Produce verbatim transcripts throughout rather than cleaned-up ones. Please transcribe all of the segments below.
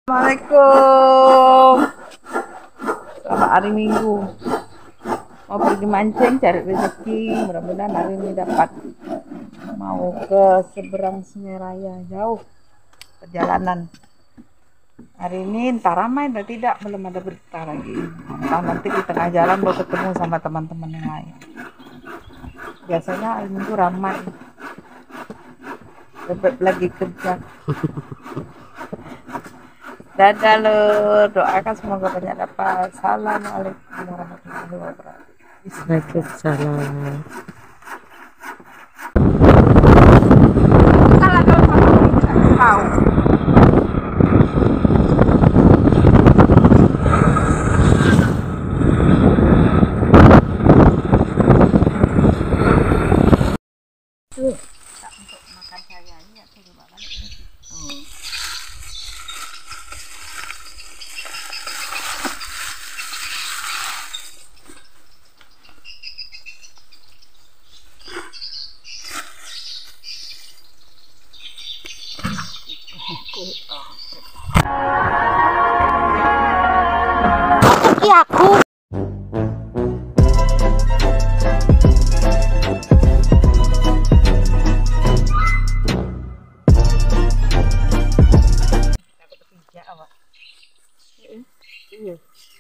Assalamualaikum. Selamat hari Minggu. Mau pergi mancing cari rezeki. Mudah-mudahan hari ini dapat. Mau ke seberang Sungai Raya, jauh perjalanan. Hari ini entah ramai atau tidak, belum ada berita lagi. Entah nanti di tengah jalan baru ketemu sama teman-teman yang lain. Biasanya hari Minggu ramai. Dapat lagi kerja. Dadah lo, doakan semoga banyak dapat. Assalamualaikum warahmatullahi wabarakatuh. Waalaikumsalam. Salah kalau kamu tahu. Tuh, tak untuk makan saya ini aku coba balik ini. Oh. Kaki aku. Iya.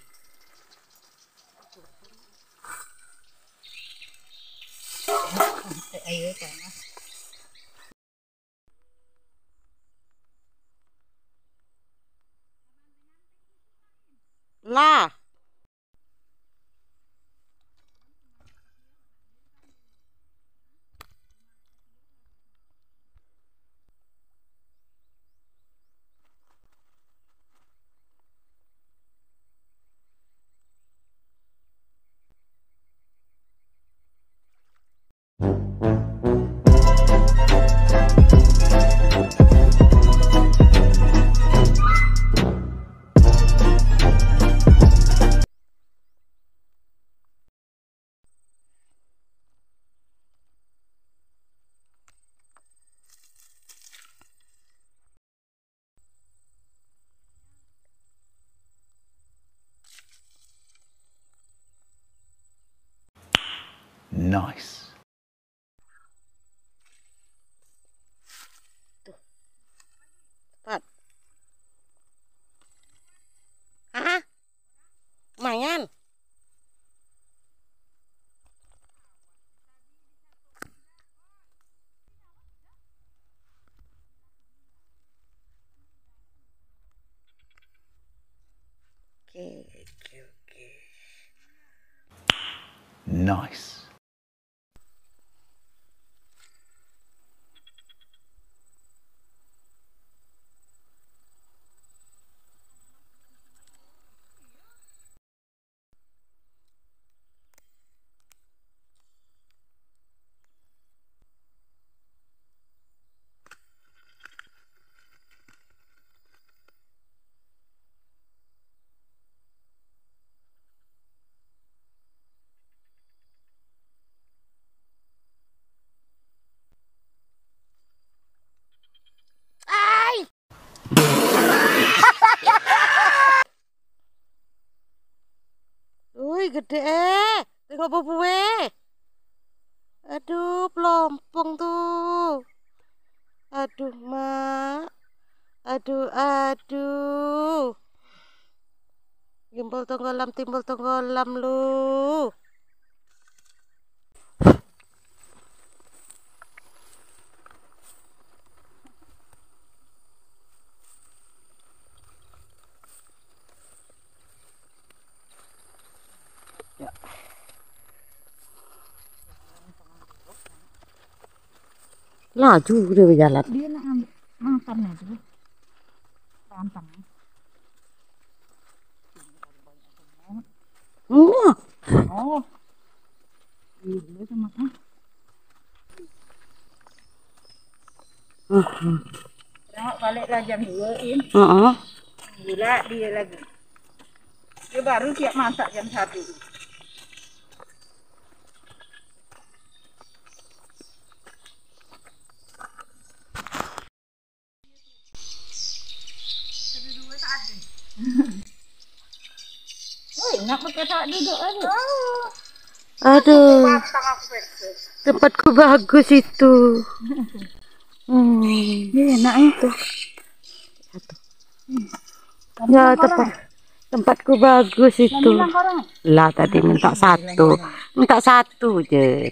Ayo panas. Lah. Nice. Cepat. Hah? Lumayan. Oke, oke, oke. Nice. Wih, gede. Tengok bubuwe. Aduh, pelompong tuh. Aduh, Mak. Aduh, aduh. Timbul tenggelam, timbul tenggelam lu. Ya. Laju udah berjalan. Dia nak ambil makan itu. Rantang. Wah. Oh. Ini sama kan. Uh-huh. Tengok baliklah jam dua in. Uh-uh. Gula dia lagi. Dia baru siap masak jam satu. Kedua tak Oh, enak pakai tak duduk aja. Aduh, tempatku bagus itu. Hmm. Ini enak ya. Ya, tempat tempatku bagus itu. Lah tadi minta satu, minta satu je.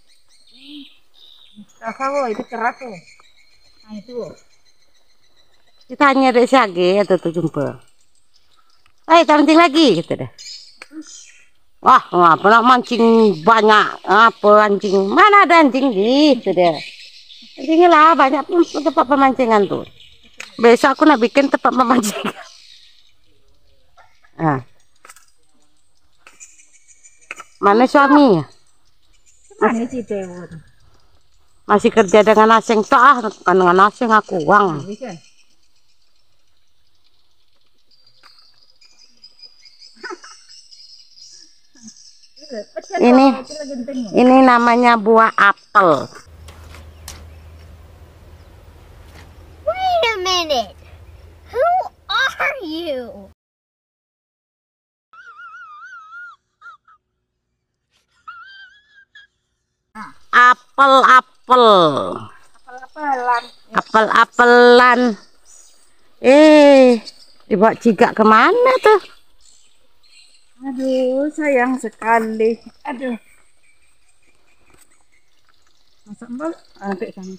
Kakak itu keras tuh. Nah itu. Ditanya deh siage atau tuh jumpa. Eh, mancing lagi gitu deh. Wah, apa nak mancing banyak apa anjing? Mana ada anjing gitu deh. Anjingnya lah banyak pun tempat pemancingan tuh. Besok aku nak bikin tempat pemancingan. Ah. Mana suami? Mana sih Tewo? Masih kerja dengan asing toh, ah, bukan dengan asing aku uang. Ini ini namanya buah apel. Wait a minute. Who are you? Apel-apel. Apel-apelan. Apel-apelan. Eh, dibawa cigak kemana tuh? Aduh, sayang sekali. Aduh. Masak mbak, sampai sana.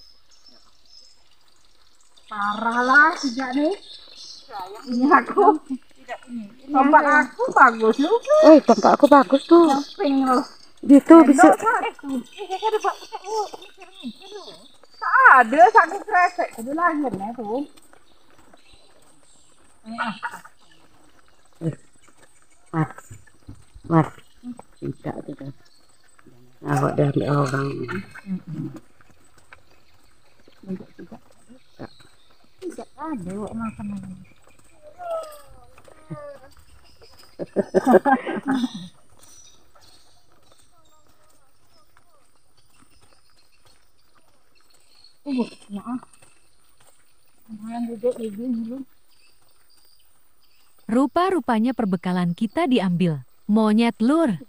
Parah lah sejak nih. Ini aku. Tempat aku bagus lu. Eh, tempat aku bagus tuh. Camping loh. Gitu bisa. Tak ada satu kresek. Itu lahirnya tuh. Mas, mas, tidak tidak. Awak dah ambil orang. Tidak ada wak makan lagi. Uh, maaf. Jangan duduk di dulu. Rupa-rupanya perbekalan kita diambil. Monyet lur.